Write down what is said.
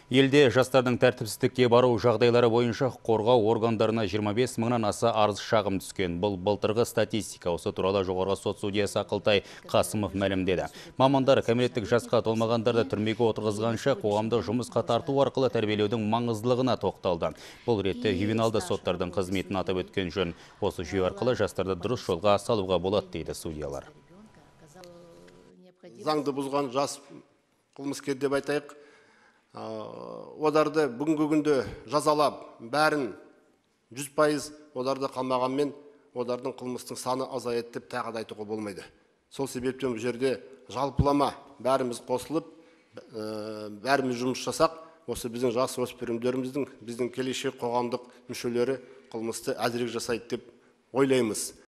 Елде жастардың тәртіпсіздікке бару жағдайлары бойынша қорғау органдарына 25 мыңнан аса арыз шағым түскен. Бұл былтырғы статистика. Осы туралы жоғарғы сот судьясы Ақылтай Қасымов мәлімдеді. Мамандар кәмелеттік жасқа толмағандарды түрмеге отырғызғанша қоғамдық жұмысқа тарту арқылы тәрбиелеудің маңыздылығына тоқталды. Бұл ретте ювеналды соттардың қызметін атап өткен жөн. Осы жүйе арқылы жастарды дұрыс жолға салуға болады дейді судьялар. Заңды бұзған жас қылмыскер деп айтайық. Оларды бүгінгі күнде жазалап, бәрін 100% оларды қалмағанмен, олардың қылмыстың саны азаяды деп тағы айтуға болмайды. Сол себептен бұл жерде жалпылама бәріміз қосылып, бәріміз жұмыс жасақ, осы біздің жас өспірімдеріміздің, біздің келешек қоғамдық мүшелері қылмысты әзірек жасайды деп ойлаймыз.